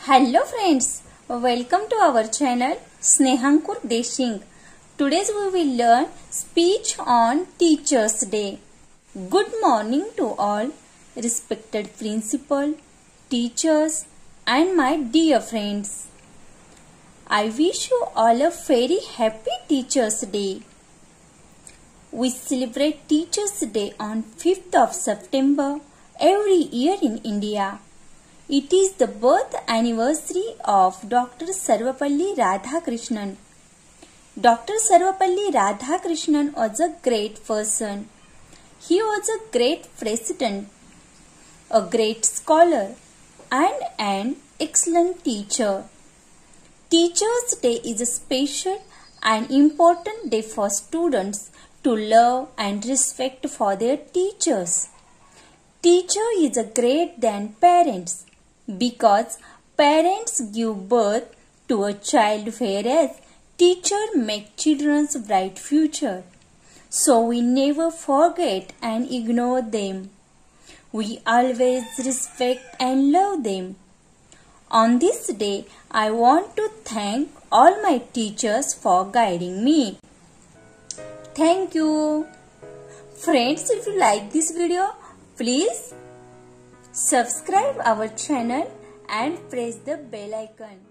Hello friends, welcome to our channel Snehankur Deshing. Today we will learn speech on Teachers Day. Good morning to all respected principal, teachers and my dear friends. I wish you all a very happy Teachers Day. We celebrate Teachers Day on 5th of September every year in India. It is the birth anniversary of Dr. Sarvapalli Radhakrishnan. Dr. Sarvapalli Radhakrishnan was a great person. He was a great president, a great scholar, and an excellent teacher. Teachers' Day is a special and important day for students to love and respect for their teachers. Teacher is a greater than parents, because parents give birth to a child whereas teacher make children's bright future. So we never forget and ignore them. We always respect and love them. On this day, I want to thank all my teachers for guiding me. Thank you. Friends, if you like this video, please subscribe our channel and press the bell icon.